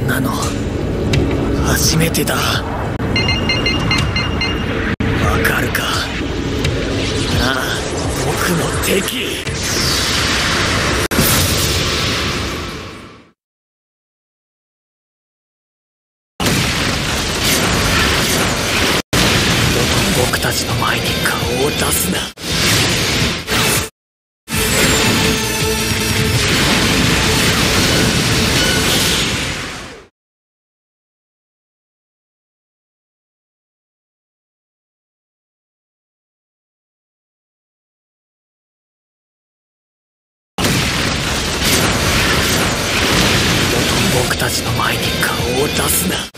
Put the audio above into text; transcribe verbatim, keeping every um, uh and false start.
なの初めてだ。わかるか。ああ、僕の敵。僕たちの前に顔を出すな。僕たちの前に顔を出すな。